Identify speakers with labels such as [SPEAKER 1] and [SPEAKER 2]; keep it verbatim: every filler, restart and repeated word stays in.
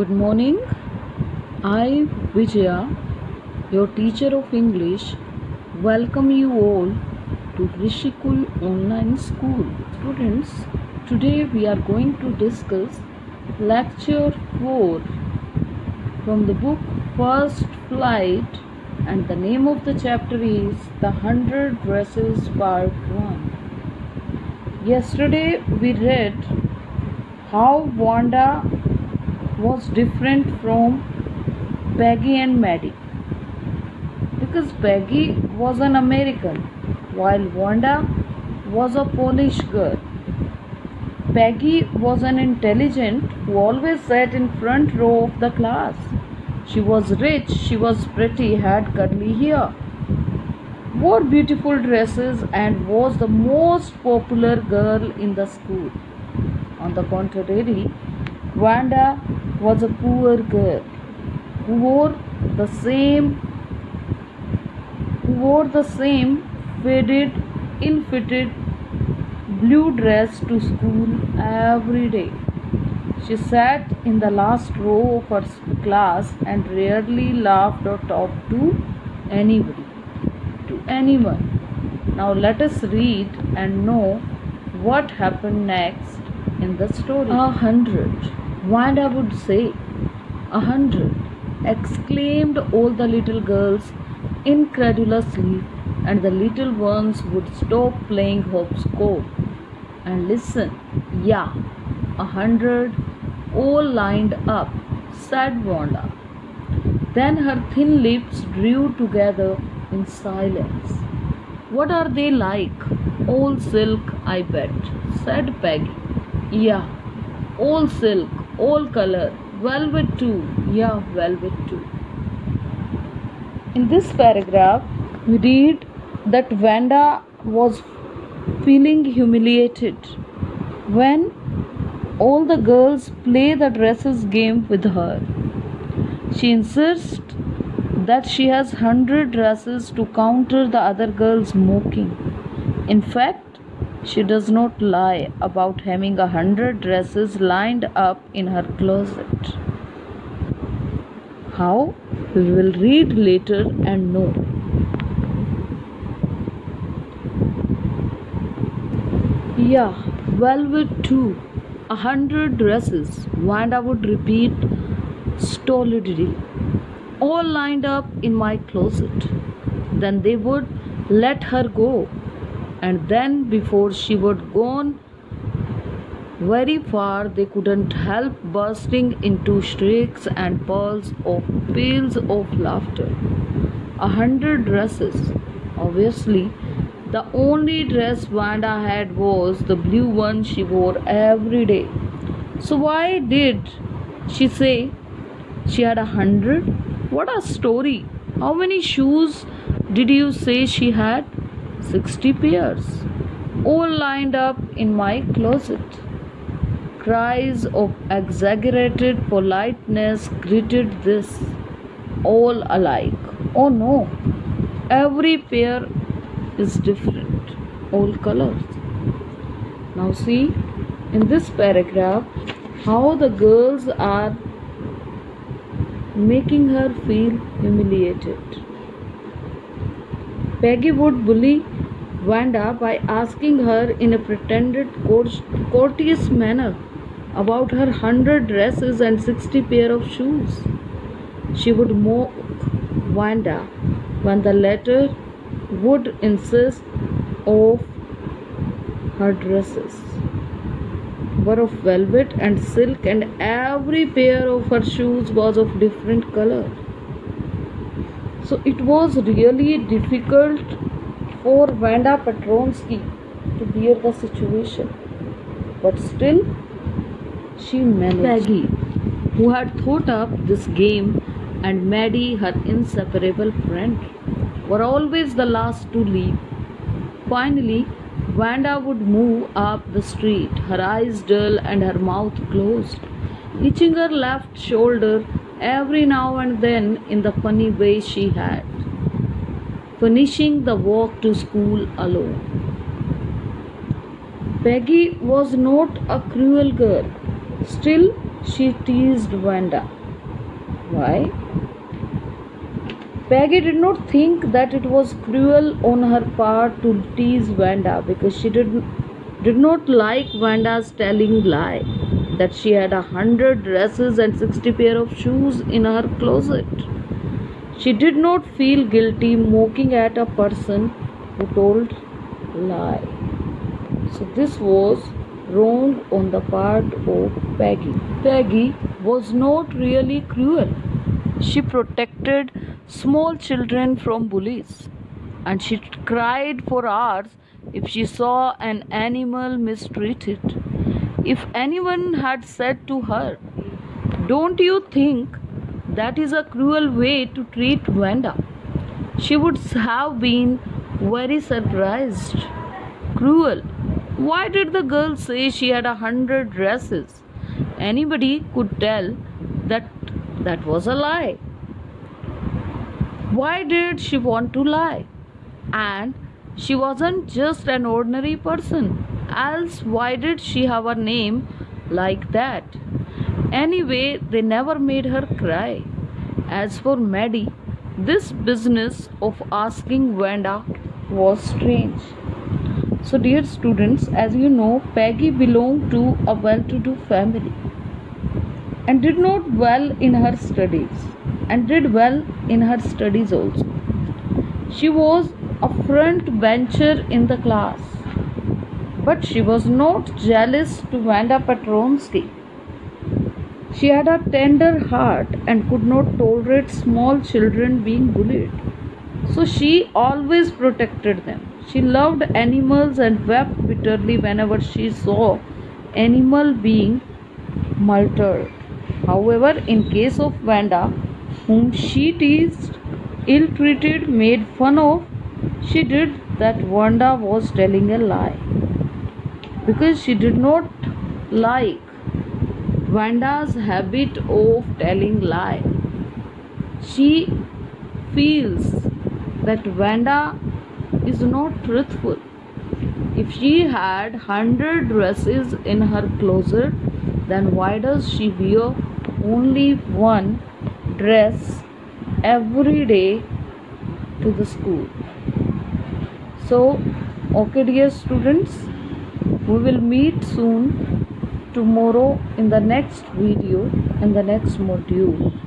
[SPEAKER 1] Good morning. I, Vijaya, your teacher of English, welcome you all to Rishikul Online School. Students, today we are going to discuss Lecture four from the book First Flight, and the name of the chapter is The Hundred Dresses Part one. Yesterday we read how Wanda was different from Peggy and Maddie, because Peggy was an American while Wanda was a Polish girl. Peggy was an intelligent who always sat in front row of the class. She was rich, she was pretty, had curly hair, wore beautiful dresses, and was the most popular girl in the school. On the contrary, Wanda was a poor girl who wore the same who wore the same faded, ill-fitted blue dress to school every day. She sat in the last row of her class and rarely laughed or talked to anybody, to anyone. Now let us read and know what happened next in the story. A hundred, Wanda would say. A hundred, exclaimed all the little girls incredulously, and the little ones would stop playing hopscotch and listen. Yeah, a hundred, all lined up, said Wanda. Then her thin lips drew together in silence. What are they like? All silk, I bet, said Peggy. Yeah, all silk, all color, velvet too. Yeah, velvet too. In this paragraph, we read that Wanda was feeling humiliated when all the girls play the dresses game with her. She insists that she has hundred dresses to counter the other girls' mocking. In fact, she does not lie about having a hundred dresses lined up in her closet. How? We will read later and know. Yeah, velvet too. A hundred dresses, Wanda would repeat stolidly, all lined up in my closet. Then they would let her go. And then, before she would gone very far, they couldn't help bursting into shrieks and peals of peals of laughter. A hundred dresses. Obviously, the only dress Wanda had was the blue one she wore every day. So why did she say she had a hundred? What a story! How many shoes did you say she had? Sixty pairs, all lined up in my closet. Cries of exaggerated politeness greeted this, all alike. Oh no, every pair is different, all colors. Now see, in this paragraph, how the girls are making her feel humiliated. Peggy would bully Wanda by asking her in a pretended courteous manner about her hundred dresses and sixty pair of shoes. She would mock Wanda when the latter would insist of her dresses were of velvet and silk, and every pair of her shoes was of different color. So it was really difficult for Wanda Petronsky to bear the situation. But still, she managed. Peggy, who had thought up this game, and Maddie, her inseparable friend, were always the last to leave. Finally, Wanda would move up the street, her eyes dull and her mouth closed, hitching her left shoulder every now and then in the funny way she had, finishing the walk to school alone. Peggy was not a cruel girl. Still, she teased Wanda. Why? Peggy did not think that it was cruel on her part to tease Wanda because she did, did not like Wanda's telling lie that she had a hundred dresses and sixty pair of shoes in her closet. She did not feel guilty mocking at a person who told lie. So this was wrong on the part of Peggy. Peggy was not really cruel. She protected small children from bullies, and she cried for hours if she saw an animal mistreated. If anyone had said to her, "Don't you think that is a cruel way to treat Wanda?" she would have been very surprised. Cruel? Why did the girl say she had a hundred dresses? Anybody could tell that that was a lie. Why did she want to lie? And she wasn't just an ordinary person. Else, why did she have a name like that? Anyway, they never made her cry. As for Maddie, this business of asking Wanda was strange. So, dear students, as you know, Peggy belonged to a well-to-do family and did not well in her studies and did well in her studies also. She was a front bencher in the class, but she was not jealous to Wanda Petronsky. She had a tender heart and could not tolerate small children being bullied. So she always protected them. She loved animals and wept bitterly whenever she saw animal being murdered. However, in case of Wanda, whom she teased, ill-treated, made fun of, she did that Wanda was telling a lie. Because she did not like Wanda's habit of telling lie. She feels that Wanda is not truthful. If she had hundred dresses in her closet, then why does she wear only one dress every day to the school? So, okay dear students, we will meet soon tomorrow in the next video, in the next module.